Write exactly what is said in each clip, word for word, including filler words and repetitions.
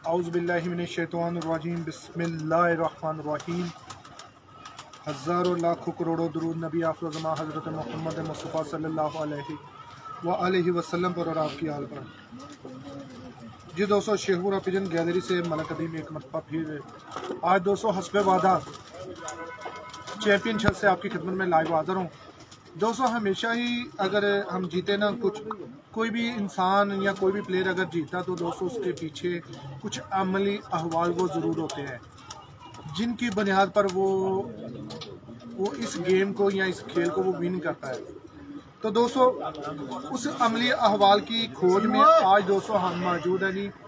औज़ुबिल्लाहिमिनश्शैतानिर्रजीम बिस्मिल्लाहिर्रहमानिर्रहीम। हज़ारों लाखों करोड़ों दुरूद नबी आखिर ज़मां हज़रत मोहम्मद मुस्तफ़ा सल्लल्लाहु अलैहि व आलिहि वसल्लम पर और आपकी आल पर। जी दोस्तों, शेखपुरा पिजन गैलरी से मलक अदीम एक मरतबा फिर आज दोस्तों हस्बे वादा चैम्पियनशिप से आपकी खिदमत में लाइव हाज़िर हूँ। दोस्तों, हमेशा ही अगर हम जीते ना, कुछ कोई भी इंसान या कोई भी प्लेयर अगर जीता तो दोस्तों उसके पीछे कुछ अमली अहवाल वो ज़रूर होते हैं जिनकी बुनियाद पर वो वो इस गेम को या इस खेल को वो विन करता है। तो दोस्तों, उस अमली अहवाल की खोज में आज दोस्तों हम मौजूद हैं जी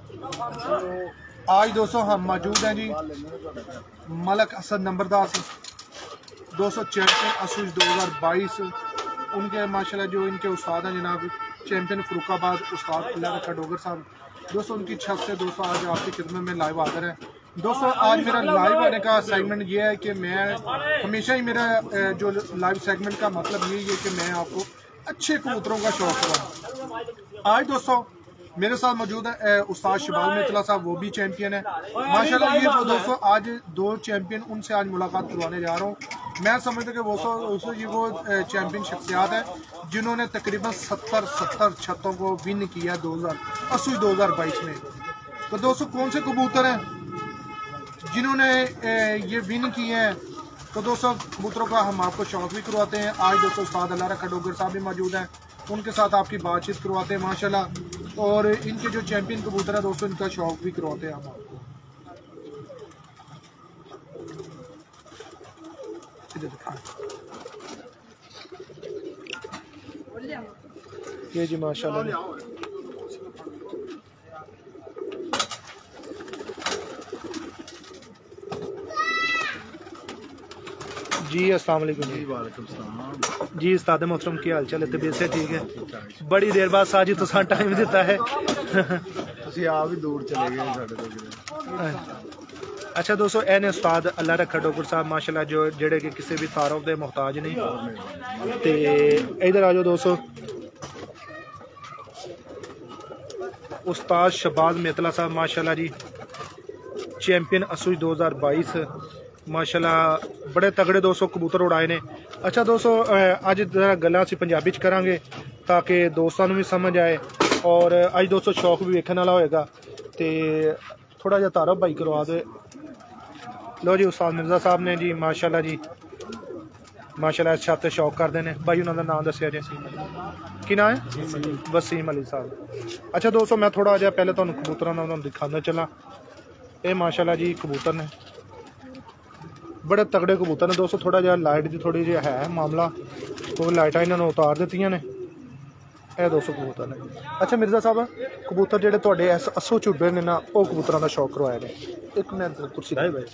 आज दोस्तों हम मौजूद हैं जी मलक हसन नंबरदार दोस्तों, चैम्पियन असूज दो हज़ार बाईस। उनके माशाल्लाह जो इनके उस्ताद हैं जनाब चैम्पियन फरुखाबाद उस्ताद अल्लाह रखा डोगर साहब। दोस्तों उनकी छत से दोस्तों आज आपकी खिदमत में लाइव हाज़िर है। दोस्तों, आज मेरा लाइव आने का सेगमेंट ये है कि मैं हमेशा ही मेरा जो लाइव सेगमेंट का मतलब यही है कि मैं आपको अच्छे कबूतरों का शौक कराऊं। आज दोस्तों मेरे साथ मौजूद है उस्ताद शबाल मेतला साहब, वो भी चैंपियन है माशाल्लाह। ये तो दोस्तों आज दो चैंपियन उनसे आज मुलाकात करवाने जा रहा हूँ। मैं समझता कि वो ये वो चैंपियन शख्सियात है जिन्होंने तकरीबन सत्तर सत्तर छतों को विन किया दो हज़ार अस्सी दो हज़ार बाईस में। तो दोस्तों कौन से कबूतर हैं जिन्होंने ये विन किए हैं? तो दोस्तों कबूतरों का हम आपको शौक भी करवाते हैं। आज दोस्तों उस्ताद अल्लाह रखा डोगर साहब भी मौजूद हैं, उनके साथ आपकी बातचीत करवाते हैं माशाल्लाह। और इनके जो चैंपियन कबूतर है दोस्तों इनका शौक भी करवाते हैं हम आपको। ये जी माशाल्लाह जी अस्सलाम वालेकुम जी। वालेकुम सलाम जी उस्ताद मोहतरम की हाल चाल है? तबीयत से ठीक है? बड़ी देर बाद साजी तुसां टाइम दिता है। ਤੁਸੀਂ ਆਪ ਵੀ ਦੂਰ ਚਲੇ ਗਏ ਸਾਡੇ ਤੋਂ ਕਿਤੇ। अच्छा दोस्तों, ए ने उस्ताद अल्लाह रखा डोगर साहब माशाल्लाह जो जेड़े कि किसी भी तारुफ दे मुहताज नहीं। ते इधर आ जाओ दोस्तों, उस्ताद शबाज मेतला साहब माशाल्लाह जी चैंपियन असूज दो हज़ार बाईस माशाल्लाह बड़े तगड़े दोस्तों कबूतर उड़ाए ने। अच्छा दोस्तों, अज जरा गल्लां असीं पंजाबी च करांगे ताकि दोस्तां नूं भी समझ आए और अज दोस्तों शौक भी वेखण वाला होएगा। ते थोड़ा जिहा तारफ भाई करवा दे। लो जी उस्ताद मिर्जा साहब ने जी माशाल्लाह जी माशाल्लाह इस छत शौक करते हैं भाई। उन्होंने नाम दसिया जी की नाम है? वसीम अली साहब। अच्छा दोस्तों, मैं थोड़ा जिहा पहले तुहानूं कबूतरां दा तुहानूं दिखाना चला। ये माशाल्लाह जी कबूतर ने बड़े तगड़े कबूतर ने दोस्तों। थोड़ा जिहा लाइट की थोड़ी जी है मामला, तो लाइटां इन्होंने उतार दित्तियां ने। ਇਹ दोस्तों कबूतर ने। अच्छा मिर्जा साहब, कबूतर ਜਿਹੜੇ ਤੁਹਾਡੇ ਇਸ ਅਸੋ ਝੁੱਬੇ ਨੇ ਨਾ, ਉਹ ਕਬੂਤਰਾਂ ਦਾ ਸ਼ੌਕ ਕਰਵਾਇਆ ਨੇ। ਇੱਕ ਮਿੰਟ ਕੁਰਸੀ ਦੇ ਭਾਈ।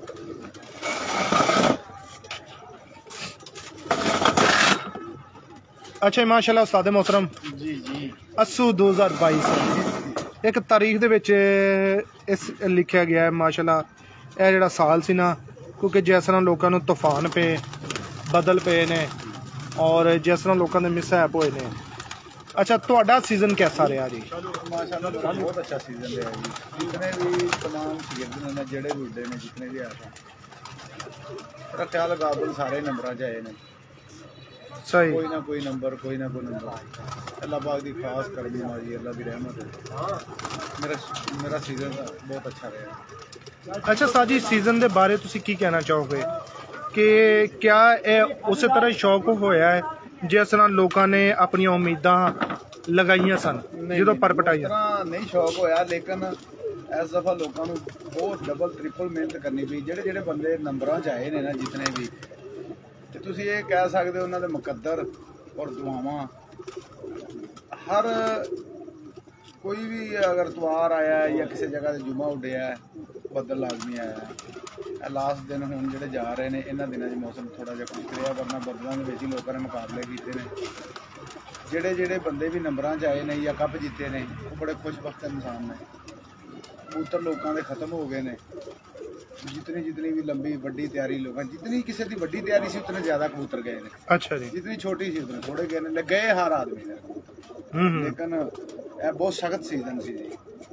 अच्छा माशाल्लाह उस्ताद मोहतरम जी जी अस्सू दो हज़ार बाईस एक तारीख ਦੇ ਵਿੱਚ ਇਸ ਲਿਖਿਆ ਗਿਆ ਹੈ माशाल्लाह। ਇਹ ਜਿਹੜਾ ਸਾਲ ਸੀ ਨਾ, ਕਿਉਂਕਿ ਜਿਸ ਤਰ੍ਹਾਂ ਲੋਕਾਂ ਨੂੰ ਤੂਫਾਨ ਪਏ, ਬਦਲ ਪਏ ਨੇ और जिस तरह लोगों ने मिसहैप होए ने। अच्छा ਤੁਹਾਡਾ सीजन कैसा रहा जी? माशाल्लाह बहुत अच्छा सीजन रहा जी। जितने भी तमाम सीजन ने जेड़े भी उड़े ने, जितने भी आए मेरा ख्याल गाबल सारे नंबर आए ने। सही, कोई ना कोई नंबर कोई ना कोई नंबर अल्लाह पाक की खास करनी माजी, अल्लाह की रहमत है। मेरा मेरा सीजन बहुत अच्छा रहा। अच्छा साहब जी, सीजन के बारे तुसी की कहना चाहोगे कि क्या यह उस तरह शौक होया है जिस तरह लोगों ने अपन उम्मीदां लगाइया सन जो परपटाइया? नहीं शौक होया, लेकिन इस दफा लोगों को बहुत डबल ट्रिपल मेहनत करनी पई। जेडे जेडे बंदे नंबरां च आए ने ना, जितने भी, तो तुसी ये कह सकते हो उन्होंने मुकद्दर और दुआवां हर कोई भी अगर त्वार आया है या किसी जगह से जुमा उड्या है, बदल लाजमी आया है। लास्ट दिन हुण जेडे जा रहे हैं इन्हां दिनां च मौसम थोड़ा जिहा खुश रहा, वरना बदलों के विच ही लोगों ने मुकाबले किए हैं। जेडे जेडे बंदे भी नंबरां च आए ने या कप जीते ने, वो बड़े खुशबख्त इंसान ने। कबूतर लोगों के खत्म हो गए ने। जितनी जितनी भी लंबी वड्डी तैयारी लोग, जितनी किसी की वड्डी तैयारी सी उतने ज्यादा कबूतर गए ने। अच्छा जी। जितनी छोटी सी उतने थोड़े गए ने, गए हर आदमी ने कबूतर। लेकिन यह बहुत सख्त सीजन सी जी।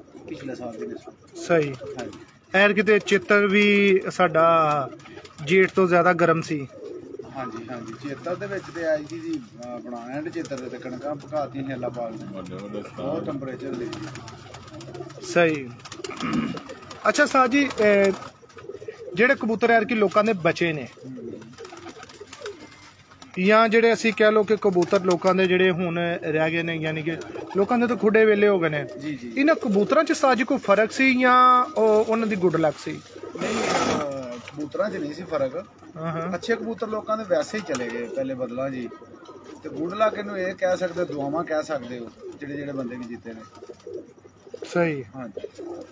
ਪਿਛਲੇ ਸਾਲ ਦੀ ਨਿਸਬਤ। ਸਹੀ। ਹਾਂਜੀ ਐਰ ਕਿਤੇ ਚਿੱਤਰ ਵੀ ਸਾਡਾ ਜੇਠ ਤੋਂ ਜ਼ਿਆਦਾ ਗਰਮ ਸੀ। ਹਾਂਜੀ ਹਾਂਜੀ ਚੇਤਰ ਦੇ ਵਿੱਚ ਤੇ ਆਈ ਜੀ ਆਪਣਾ ਐਂਡ ਚੇਤਰ ਦੇ ਤੇ ਕਣਕਾਂ ਪਕਾਤੀਆਂ ਸੀ ਅੱਲਾ ਪਾਕ ਨੇ, ਬਹੁਤ ਟੈਂਪਰੇਚਰ ਦੇ। ਸਹੀ। ਅੱਛਾ ਸਾਹ ਜੀ, ਜਿਹੜੇ ਕਬੂਤਰ ਐਰ ਕਿ ਲੋਕਾਂ ਦੇ ਬਚੇ ਨੇ ਜਾਂ ਜਿਹੜੇ ਅਸੀਂ ਕਹਿ ਲਓ ਕਿ ਕਬੂਤਰ ਲੋਕਾਂ ਦੇ ਜਿਹੜੇ ਹੁਣ ਰਹਿ ਗਏ ਨੇ, ਯਾਨੀ ਕਿ ਲੋਕਾਂ ਦੇ ਤਾਂ ਖੁੱਡੇ ਵੇਲੇ ਹੋ ਗਏ ਨੇ, ਜੀ ਜੀ ਇਹਨਾਂ ਕਬੂਤਰਾਂ 'ਚ ਸਾਜੀ ਕੋਈ ਫਰਕ ਸੀ ਜਾਂ ਉਹ ਉਹਨਾਂ ਦੀ ਗੁੱਡ ਲੱਕ ਸੀ? ਨਹੀਂ ਕਬੂਤਰਾਂ 'ਚ ਨਹੀਂ ਸੀ ਫਰਕ। ਅੱਛੇ ਕਬੂਤਰ ਲੋਕਾਂ ਦੇ ਵੈਸੇ ਹੀ ਚਲੇ ਗਏ ਪਹਿਲੇ ਬਦਲਾਂ ਜੀ, ਤੇ ਗੁੱਡ ਲੱਕ ਇਹਨੂੰ ਇਹ ਕਹਿ ਸਕਦੇ, ਦੁਆਵਾਂ ਕਹਿ ਸਕਦੇ ਹੋ ਜਿਹੜੇ ਜਿਹੜੇ ਬੰਦੇ ਵੀ ਜਿੱਤੇ ਨੇ। ਸਹੀ। ਹਾਂਜੀ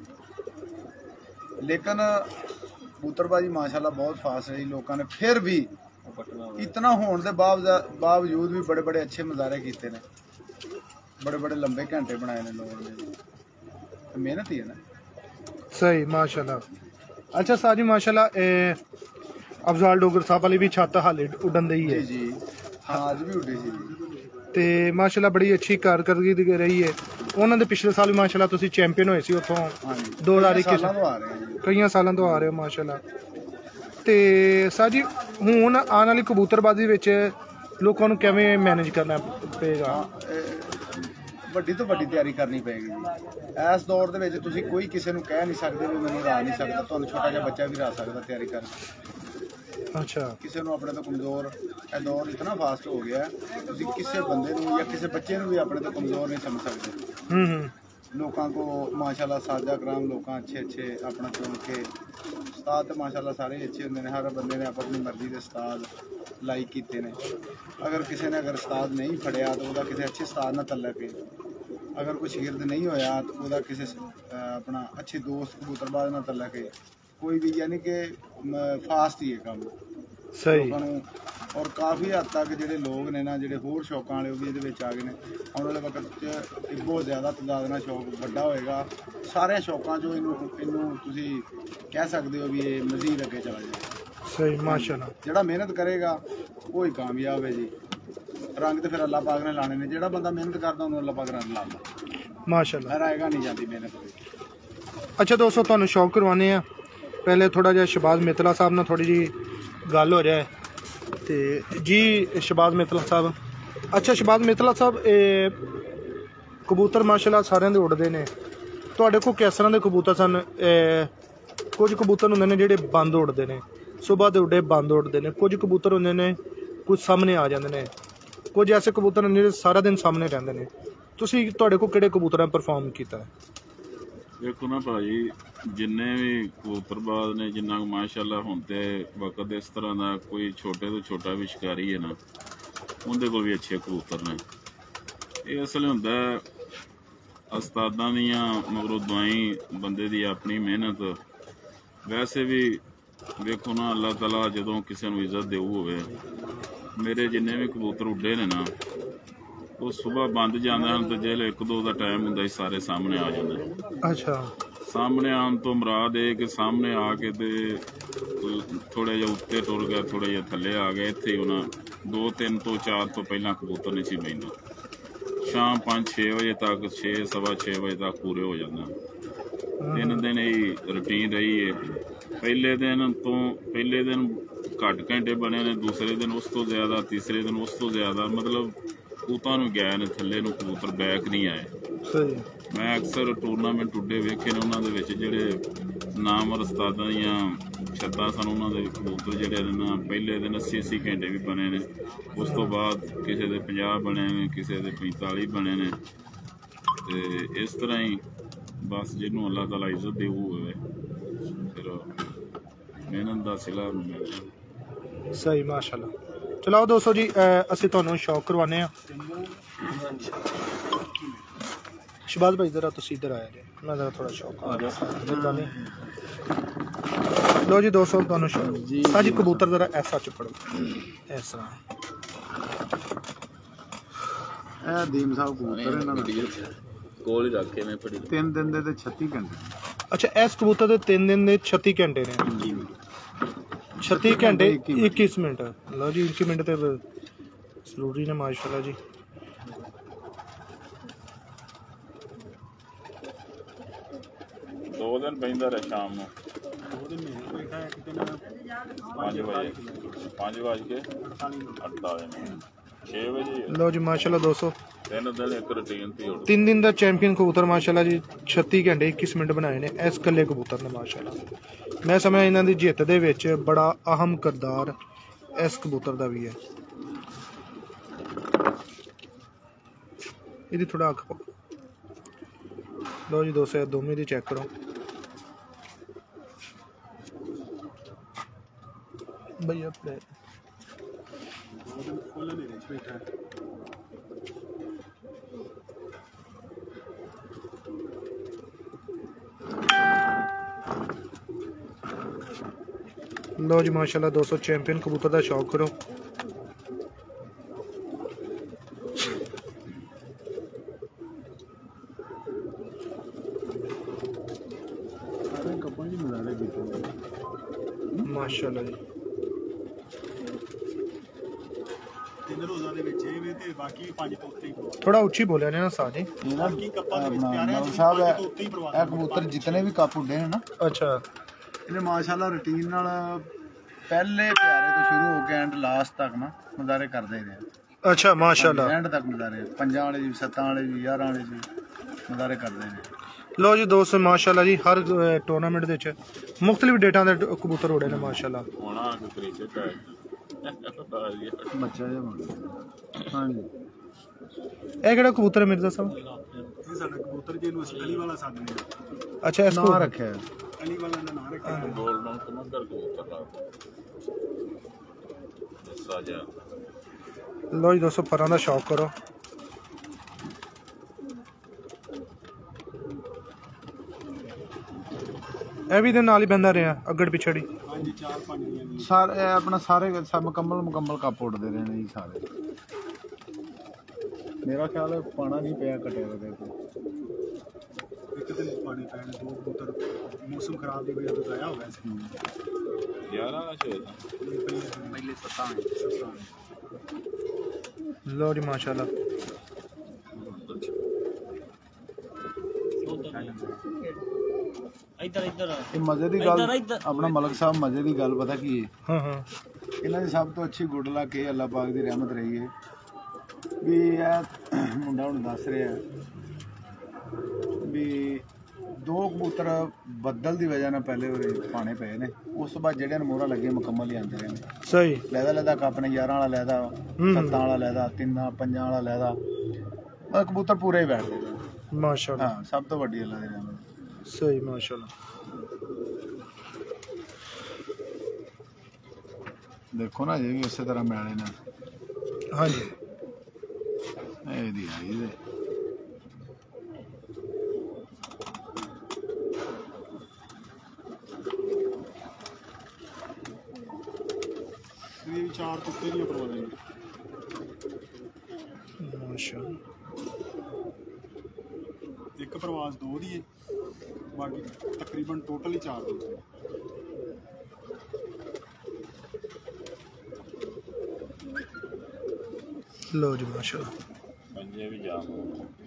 ਲੇਕਿਨ ਕਬੂਤਰਬਾਜੀ ਮਾਸ਼ਾਅੱਲਾ ਬਹੁਤ ਫਾਸਟ ਰਹੀ ਲੋਕਾਂ ਨੇ, ਫਿਰ ਵੀ ਇਤਨਾ ਹੋਣ ਦੇ ਬਾਵਜੂਦ ਵੀ ਬੜੇ ਬੜੇ ਅੱਛੇ ਨਜ਼ਾਰੇ ਕੀਤੇ ਨੇ, बड़े बड़े लंबे घंटे बनाए ने लोगों ने, मेहनत ही है ना। सही माशाल्लाह। अच्छा साह जी माशाल्लाह, अफजाल डोगर साहब वाली भी छत हाले उड़न दी है जी जी, हाँ आज भी उड़ी सी ते माशाल्लाह बड़ी अच्छी कारकर्दगी रही है। उन्होंने पिछले साल माशाल्लाह तुसी चैंपियन होए सी उत्थों दो हज़ार इक्कीस, कई सालों तो आ रहे हो माशाल्लाह। ते साह जी हुण आने वाली कबूतरबाजी विच लोगों को किवें मैनेज करना पेगा? ਵੱਡੀ ਤੋਂ ਵੱਡੀ ਤਿਆਰੀ ਕਰਨੀ ਪਏਗੀ ਜੀ। ਇਸ ਦੌਰ ਦੇ ਵਿੱਚ ਤੁਸੀਂ ਕੋਈ ਕਿਸੇ ਨੂੰ ਕਹਿ ਨਹੀਂ ਸਕਦੇ ਵੀ ਮੈਨੂੰ ਹਰਾ ਨਹੀਂ ਸਕਦਾ, ਤੁਹਾਨੂੰ ਛੋਟਾ ਜਿਹਾ ਬੱਚਾ ਵੀ ਹਰਾ ਸਕਦਾ ਤਿਆਰੀ ਕਰਕੇ। ਅੱਛਾ। ਕਿਸੇ ਨੂੰ ਆਪਣੇ ਤੋਂ ਕਮਜ਼ੋਰ, ਇਹ ਦੌਰ ਇਤਨਾ ਫਾਸਟ ਹੋ ਗਿਆ, ਤੁਸੀਂ ਕਿਸੇ ਬੰਦੇ ਨੂੰ ਜਾਂ ਕਿਸੇ ਬੱਚੇ ਨੂੰ ਵੀ ਆਪਣੇ ਤੋਂ ਕਮਜ਼ੋਰ ਨਹੀਂ ਸਮਝ ਸਕਦੇ। ਹੂੰ ਹੂੰ। लोगों को माशाल्लाह साजा कराम लोग अच्छे अच्छे अपना चुन के उस्ताद तो माशाल्लाह सारे अच्छे होंगे ने, हर बंदे ने अपनी मर्जी के उस्ताद लाइक किए ने। अगर किसी ने अगर उस्ताद नहीं फड़िया तो वह किसी अच्छे उस्ताद ना तलक के, अगर कोई शिगिर्द नहीं होया तो वह किसी अपना अच्छे दोस्त कबूतरबाज ना तलक के, कोई भी यानी कि फास्ट ही है काम। सही। और काफ़ी हद तक जो लोग ने ना जो होर शौकों वाले भी ये आ गए हैं। आने वाले वक्त च बहुत ज़्यादा तादाद ना शौक बड़ा होएगा, सारे शौकों चो इनू इनू तुसी कह सकते हो भी ये मजीद अगे चला जाए। सही माशाल्लाह। जिहड़ा मेहनत करेगा वो ही कामयाब है जी। रंग तो फिर अल्लाह पाक ने लाने ने, जिहड़ा बंदा मेहनत करता उन्होंने अल्लाह पाक ने लाना माशाल्लाह। हराएगा नहीं जाती मेहनत। अच्छा दोस्तों तुहानू शौक करवाने हैं, पहले थोड़ा जिहा शहबाज मित्तला साहब नाल थोड़ी जी गल हो जाए ते जी। शहबाज मित्तला साहब, अच्छा शहबाज मित्तला साहब, ए कबूतर माशाल्लाह सारे दे उड़दे ने, तुहाडे कोल किस तरह दे कबूतर सन? कुछ कबूतर हुंदे ने जिहड़े बंद उड़दे ने, सुबह दे उड़े बंद उड़दे ने, कुछ कबूतर हुंदे ने कुछ सामने आ जांदे ने, कुछ ऐसे कबूतर ने जिहड़े सारा दिन सामने रहिंदे ने। तुसीं तुहाडे कोल किहड़े कबूतरां परफॉर्म कीता है? देखो ना भाई, जिन्ने भी कबूतरबाज ने जिन्ना माशाल्लाह होंदे वक्त इस तरह का कोई छोटे तो छोटा भी शिकारी है ना, उनके कोल भी अच्छे कबूतर ने। ये असल होंदा उस्तादां दियां मगरों दुआई बंदे दी अपनी मेहनत। वैसे भी देखो ना अल्लाह ताला जदों किसी नूं इज्जत देऊ होवे, मेरे जिन्ने भी कबूतर उड्डे ने ना वो सुबह बंद जाते हैं तो जेल एक दो का टाइम होंगे सारे सामने आ जाते। अच्छा। सामने आने तो मुराद है कि सामने आके ते थोड़े जे उत्ते टुर गए, थोड़े जे थले आ गए, इत्थे उन्हें दो तीन तो चार तो पहला कबूतर नहीं सी बहना। शाम पाँच छे बजे तक, छे सवा छे बजे तक पूरे हो जाना। तीन दिन यही रूटीन रही है। पहले दिन तो पहले दिन घट घंटे बने ने, दूसरे दिन उस तो ज़्यादा, तीसरे दिन उस तो ज़्यादा, मतलब कबूतर नूं गए ने थल्ले नूं कबूतर बैक नहीं आए। सही। मैं अक्सर टूरनामेंट उड्डे वेखे ने, उन्होंने विच जिहड़े नाम उस्तादां दियां छत्तां सन, उन्होंने कबूतर जिहड़े ने ना पहले दिन अस्सी अस्सी घंटे भी बने ने, उस तो बाद किसी दे पचास बने ने, किसी दे पैंताली बने ने। ते इस तरह ही बस जिन्हों अल्लाह ताला इज्जत देऊ होवे फिर मेहनत दा सिला मिलदा। सही माशाल्लाह। चलो दोस्तों जी, असीं तुहानूं शौक करवाने आ। शहबाज भाई जरा तुसीं इधर आया जे, मैं जरा थोड़ा शौक आ गया। लो जी दोस्तों तुहानूं शौक साह जी कबूतर जरा ऐसा चुपड़ो, ऐसा ਇਹ ਦੀਮ ਸਾਹਿਬ ਕਬੂਤਰ ਇਹਨਾਂ ਦਾ ਕੋਲ ਹੀ ਰੱਖੇ ਨੇ ਫੜੀ ਤਿੰਨ ਦਿਨ ਦੇ ਤੇ ਛੱਤੀ ਘੰਟੇ। अच्छा, इस कबूतर दे तीन दिन दे छत्ती घंटे ने। जी छत्ती घंटे इक्कीस मिनट। लो जी इक्की मिनट तो जरूरी ने माशाल्लाह जी। दो दिन पैंदा रहा शाम ਨੂੰ पाँच बजे पाँच बज के अड़तालीस मिनट छे बजे। लो जी माशाल्लाह दोस्तों तीन दिन एक रूटीन थी और तीन दिन का चैंपियन कबूतर माशाल्लाह जी छत्तीस घंटे इक्कीस मिनट बनाए ने इस कल्ले कबूतर ने माशाल्लाह। मैं समझ इन्हां दी जिੱਤ ਦੇ ਵਿੱਚ बड़ा अहम किरदार इस कबूतर ਦਾ भी है। ਇਹਦੀ थोड़ा अख पाओ। लो जी दोस्तों दोवें दी चेक करो भैया अपने लो जी माशाल्लाह दोस्तों चैंपियन कबूतर का शौक करो। माशाल्लाह जी थोड़ा उच्ची बोलिया ने ना साजी साहब ਇਹ ਕਬੂतर जितने भी ਕੱਪ ਉੱਡੇ ਨੇ ਨਾ अच्छा ਇਹਨੇ ਮਾਸ਼ਾਅੱਲਾ ਰੂਟੀਨ ਨਾਲ ਪਹਿਲੇ ਪਿਆਰੇ ਤੋਂ ਸ਼ੁਰੂ ਹੋ ਕੇ ਐਂਡ ਲਾਸਟ ਤੱਕ ਨਾ ਨਜ਼ਾਰੇ ਕਰਦੇ ਰਹੇ। अच्छा माशाल्लाह ਐਂਡ ਤੱਕ ਨਜ਼ਾਰੇ ਪੰਜਾਂ ਵਾਲੇ ਜੀ ਸੱਤਾਂ ਵਾਲੇ ਜੀ ਗਿਆਰਾਂ ਵਾਲੇ ਜੀ ਨਜ਼ਾਰੇ ਕਰਦੇ ਨੇ। लो जी दोस्त माशाल्लाह जी हर टूर्नामेंट ਦੇ ਵਿੱਚ ਮੁxtਲਿਫ ਡੇਟਾਂ ਦੇ ਕਬੂਤਰ ਉੜੇ ਨੇ ਮਾਸ਼ਾਅੱਲਾ। ਹੋਣਾ ਕ੍ਰਿਕਟ ਹੈ ਬੱਚਾ ਜਿਹਾ ਹਾਂਜੀ ਇਹ ਕਿਹੜਾ ਕਬੂਤਰ ਹੈ ਮਿਰਜ਼ਾ ਸਾਹਿਬ? ਇਹ ਸਾਡਾ ਕਬੂਤਰ ਜੀ ਨੂੰ ਅਸੀਂ ਅਲੀ ਵਾਲਾ ਸਾਧਨੇ अच्छा इसको ਨਾਂ ਰੱਖਿਆ ਹੈ। ਅਲੀ ਵਾਲਾ ਦਾ ਨਾਮ ਰੱਖਿਆ ਗੋਲਡਨ ਕਮੰਦਰ ਕਬੂਤਰ ਲਾ ਸਾਜਾ। लो जी दोस्तों फरां दा शौक करो। ਇਹ ਵੀ ਦੇ ਨਾਲ ਹੀ ਬੰਦਾ ਰਿਹਾ ਅੱਗੜ ਪਿਛੜੀ। ਹਾਂਜੀ ਚਾਰ ਪੰਜ ਦੀਆਂ ਵੀ ਸਾਰੇ ਇਹ ਆਪਣਾ ਸਾਰੇ ਸਭ ਮੁਕੰਮਲ ਮੁਕੰਮਲ ਕੱਪ ਉੱਡਦੇ ਰਹੇ ਨੇ ਜੀ ਸਾਰੇ। ਮੇਰਾ ਖਿਆਲ ਹੈ ਪਾਣਾ ਨਹੀਂ ਪਿਆ ਕਟਿਆ ਉਹਦੇ ਕੋਲ। ਇੱਕ ਦਿਨ ਪਾਣੀ ਪੈਣ ਦੋ ਕਬੂਤਰ ਮੌਸਮ ਖਰਾਬ ਦੀ ਵਜ੍ਹਾ ਤੋਂ ਗਾਇਆ ਹੋ ਗਿਆ ਸੀ। ਗਿਆਰਾਂ ਦਾ ਛੇ ਦਾ ਪਹਿਲੇ ਸੱਤਾਂ ਸੱਤਾਂ लो जी माशाल्लाह ਇੱਧਰ ਇੱਧਰ ਇਹ ਮਜ਼ੇ ਦੀ ਗੱਲ ਆਪਣਾ ਮਲਕ ਸਾਹਿਬ ਮਜ਼ੇ ਦੀ ਗੱਲ ਪਤਾ ਕੀ ਹੈ? हाँ हाँ ਇਹਨਾਂ ਦੀ ਸਭ ਤੋਂ ਅੱਛੀ ਗੁੱਡ ਲੱਕ ਇਹ ਅੱਲਾਹ ਪਾਕ ਦੀ ਰਹਿਮਤ ਰਹੀ ਹੈ ਵੀ ਇਹ ਮੁੰਡਾ ਹੁਣ ਦੱਸ ਰਿਹਾ ਵੀ ਦੋ ਕਬੂਤਰ ਬੱਦਲ ਦੀ ਵਜ੍ਹਾ ਨਾਲ ਪਹਿਲੇ ਉਰੇ ਪਾਣੇ ਪਏ ਨੇ। ਉਸ ਤੋਂ ਬਾਅਦ ਜਿਹੜਿਆਂ ਨੂੰ ਮੋਹਰਾਂ ਲੱਗੀਆਂ ਮੁਕੰਮਲ ਹੀ ਆਉਂਦੇ ਰਹੇ ਨੇ। सही ਲਹਿਦਾ ਲਹਿਦਾ ਕੱਪ ਨੇ ਗਿਆਰਾਂ ਵਾਲਾ ਲਹਿਦਾ ਸੱਤਾਂ ਵਾਲਾ ਲਹਿਦਾ ਤਿੰਨਾਂ ਪੰਜਾਂ ਵਾਲਾ ਲਹਿਦਾ ਮਤਲਬ ਕਬੂਤਰ ਪੂਰੇ ਹੀ ਬੈਠਦੇ ਨੇ। माशाल्लाह ਹਾਂ ਸਭ ਤੋਂ ਵੱਡੀ ਅੱਲਾਹ ਦੀ ਰਹਿਮਤ। सही माशाल्लाह। ਦੇਖੋ ਨਾ ਜੀ ਵੀ ਇਸੇ ਤਰ੍ਹਾਂ ਮਿਲੇ ਨੇ। हाँ जी ਇਹਦੀ ਆਈ ਦੇ ਇਹ ਚਾਰ ਕੁੱਤੇ ਦੀਆਂ ਪਰਵਾਹ माशाल्लाह। ਇੱਕ ਪ੍ਰਵਾਸ ਦੋ ਦੀ ਹੈ ਬਾਕੀ ਤਕਰੀਬਨ ਟੋਟਲ ਹੀ ਚਾਰ ਦੀ। लो जी माशाल्लाह पंजे भी जाम हो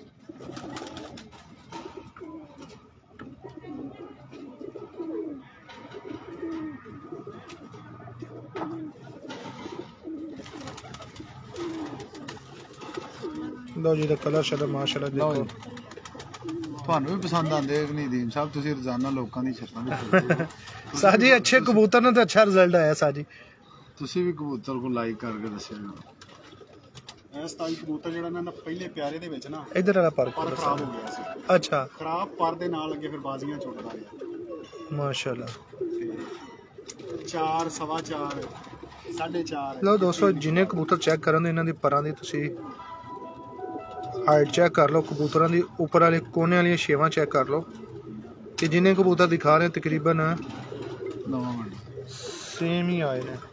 लो जी दा कलर शलर माशाल्लाह देखो ਤੁਹਾਨੂੰ ਵੀ ਪਸੰਦ ਆਉਂਦੇ ਕਿ ਨਹੀਂ ਦੀਨ ਸਾਹਿਬ? ਤੁਸੀਂ ਰੋਜ਼ਾਨਾ ਲੋਕਾਂ ਦੀ ਛੱਤਾਂ ਦੇ साजी अच्छे कबूतर ने तो अच्छा रिजल्ट आया साजी। ਤੁਸੀਂ ਵੀ ਕਬੂਤਰ को ਲਾਈਕ ਕਰਕੇ ਦੱਸਿਓ। ਇਹ ਸਤਾਈ ਕਬੂਤਰ ਜਿਹੜਾ ਇਹਨਾਂ ਦਾ ਪਹਿਲੇ ਪਿਆਰੇ ਦੇ ਵਿੱਚ ਨਾ इधर वाला पर ਪਰ ਖਰਾਬ ਹੋ ਗਿਆ ਸੀ। अच्छा ਖਰਾਬ ਪਰ ਦੇ ਨਾਲ ਅੱਗੇ ਫਿਰ ਬਾਜ਼ੀਆਂ ਛੁੱਟਦਾ ਗਿਆ माशाल्लाह। ਤੇ ਚਾਰ ਸਵਾ ਚਾਰ ਸਾਢੇ ਚਾਰ ਲਓ ਦੋਸਤੋ ਜਿੰਨੇ ਕਬੂਤਰ ਚੈੱਕ ਕਰਨ ਦੇ ਇਹਨਾਂ ਦੀ ਪਰਾਂ ਦੀ ਤੁਸੀਂ ਹਾਈਟ ਚੈੱਕ ਕਰ ਲਓ। ਕਬੂਤਰਾਂ ਦੀ ਉੱਪਰ ਵਾਲੇ ਕੋਨੇ ਵਾਲੀਆਂ ਛੇਵਾਂ ਚੈੱਕ ਕਰ ਲਓ ਕਿ ਜਿੰਨੇ ਕਬੂਤਰ ਦਿਖਾ ਰਹੇ ਤਕਰੀਬਨ ਨਵਾਂ ਮਿੰਟ ਸੇਮ ਹੀ ਆਏ ਨੇ।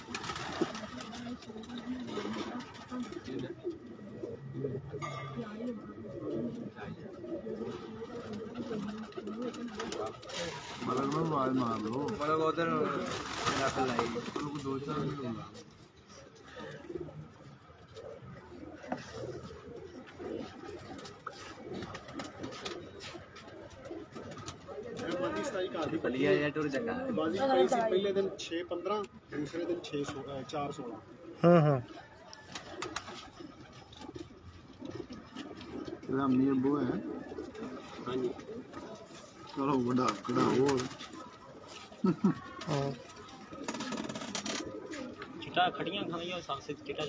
ਮਲਕ ਨੂੰ ਆਵਾਜ਼ ਮਾਰ ਲਓ। ਮਲਕ ਉਧਰ ਰੱਖ ਲਾਈ ਉਹਨੂੰ ਦੋ ਚਾਰ ਮਿੰਟ ਹੋਗਾ। ਸਾਈ ਘਰ ਦੀ ਪੱਲੀ ਆ ਜਾਂ ਟੁਰ ਜਗਾ ਬਾਜੀ ਪਈ ਸੀ ਪਹਿਲੇ ਦਿਨ छह पंद्रह दूसरे दिन छह सोलह चार सोलह। हाँ हाँ रामी अब्बू है हाँ जी चलो बड़ा कढ़ाओ हाँ चिट्टा खड़ियां खानियां साथ से चिट्टा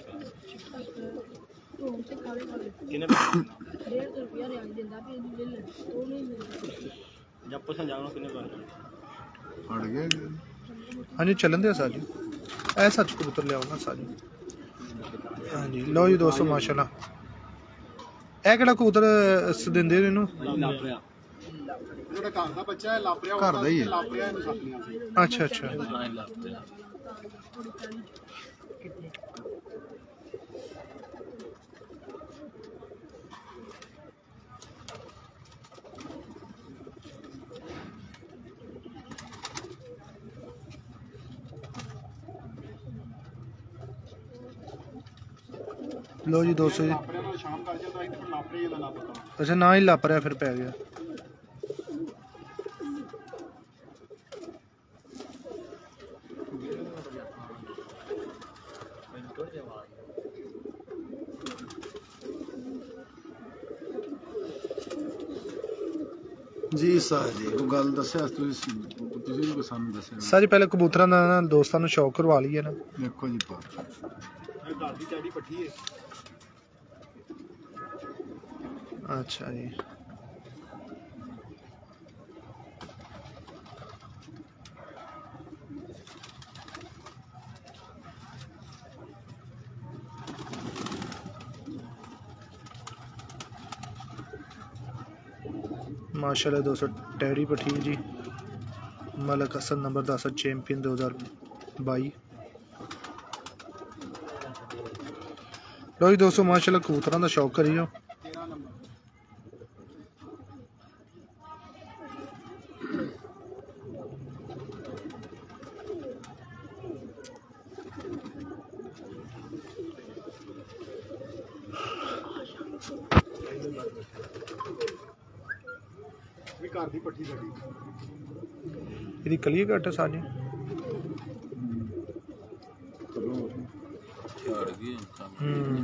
किने डेढ़ सौ रुपया रियाज देंदा पे ले ले तो नहीं मिलदा जब पसंद जाओ किने पर हट गए हाँ जी चलन दे साजी ऐ सच कबूतर ले आओ ना साजी। हाँ जी लो जी दोस्तों माशाल्लाह ਇਹ ਕਿਹੜਾ ਕਬੂਤਰ ਦਿੰਦੇ ਨੇ ਇਹਨੂੰ लापरिया ਜਿਹੜਾ ਘਰ ਦਾ ਬੱਚਾ ਹੈ ਲਾਪਰਿਆ ਘਰ ਦਾ ਹੀ ਹੈ। ਲਾਪਰਿਆ ਇਹਨੂੰ ਸਾਥੀਆਂ ਸੀ ਅੱਛਾ ਅੱਛਾ ਲਾਪਰਿਆ ਲੋ ਜੀ ਦੋਸਤੋ ਜੀ ਲਾਪਰਿਆ ਨਾਲ ਸ਼ਾਮ ਕਰ ਜਾਂਦਾ ਸੀ ਤੇ ਫਿਰ ਲਾਪਰਿਆ ਦਾ ਨਾ ਪਤਾ ਅੱਛਾ ਨਾ ਹੀ ਲੱਪ ਰਿਹਾ ਫਿਰ ਪੈ ਗਿਆ। जी सर जी कोई गल दस्या ਤੁਸੀਂ ਤੁਸੀਂ ਵੀ ਸਾਨੂੰ ਦੱਸਿਆ ਸਾਜੀ ਪਹਿਲੇ ਕਬੂਤਰਾਂ ਦਾ ਨਾ ਦੋਸਤਾਂ ਨੂੰ ਸ਼ੌਕ ਕਰਵਾ ਲਈਏ ਨਾ। ਦੇਖੋ ਜੀ ਪਾ ਇਹ ਘਰ ਦੀ ਟੈਡੀ ਪੱਠੀ ਹੈ ਅੱਛਾ ਜੀ माशाल्लाह दोस्तों टैडी पठी जी मलक हसन नंबर दस चैंपियन दो हज़ार बाई। लो जी दोस्तों माशाल्लाह कबूतरों का शौक करियो। ਵੀ ਘਰ ਦੀ ਪੱਠੀ ਸਾਡੀ ਇਹਦੀ ਕਲੀਏ ਘੱਟ ਹੈ ਸਾਜੀ ਝਾੜ ਗਈ ਹੂੰ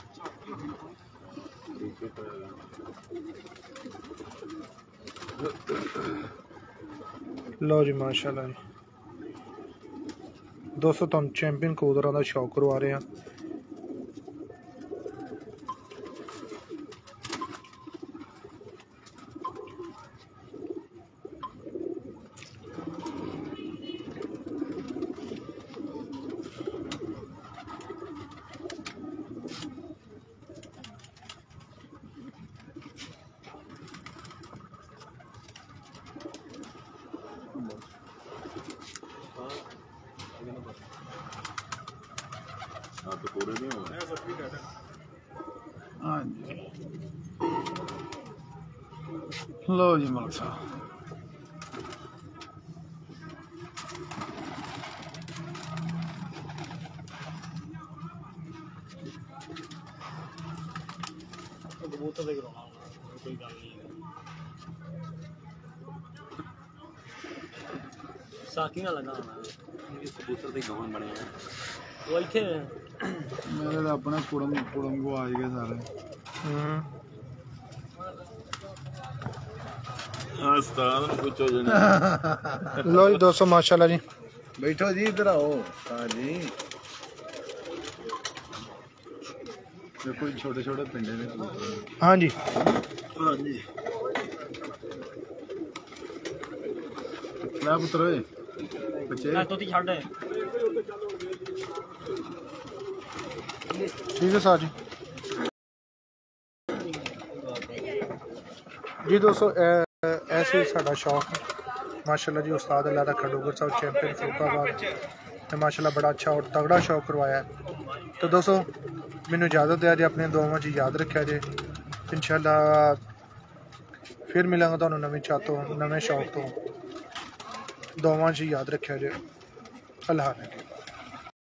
ਲਓ ਜੀ ਮਾਸ਼ਾਅੱਲਾ ਜੀ ਦੋਸਤੋ ਤੁਹਾਨੂੰ ਚੈਂਪੀਅਨ ਕਬੂਤਰਾਂ ਦਾ ਸ਼ੌਕ ਕਰਵਾ ਰਹੇ ਹਾਂ। ਹੱਥ ਪੂਰੇ ਨਹੀਂ ਹੋਣੇ। ਇਹ ਸੱਚੀ ਡਾਟਾ हाँ जी लो जी मलक साहब ਕਬੂਤਰ ਦੇ ਕਰਾਉਣਾ ਕੋਈ ਗੱਲ ਨਹੀਂ ਸਾਥੀ ਨਾਲ ਲਗਾ ਹੋਣਾ ਕਬੂਤਰ ਦੇ ਗਵਨ ਬਣੇ ਉਹ ਇੱਥੇ मेरे तो अपने कुड़म कुड़म को आ गए सारे ਹਾਂ ਉਸਤਾਦ ਨੂੰ ਪੁੱਛੋ ਜਣਾ। लो जी दोस्तों माशाल्लाह जी बैठो जी इधर आओ हाँ जी देखो छोटे छोटे पिंडे ने कबूतर। हाँ जी हाँ जी ला पुत्र ओए बच्चे ਤੋਤੀ ਛੱਡ ठीक है साजी जी दोस्तों ऐसे ही साडा शौक माशाल्लाह जी उस्ताद अल्लाह दा खडूगर साहब चैंपियन फरूखाबाद ने माशाल्लाह बड़ा अच्छा और तगड़ा शौक करवाया है। तो दोस्तों मैनू इजाज़त दिया जे अपने दुआवां च याद रखा जे इंशाअल्लाह फिर मिलांगा तुहानू नवीं चाह तो नवे शौक तो दुआवां च याद रखा जे अल्लाह हाफ़िज़।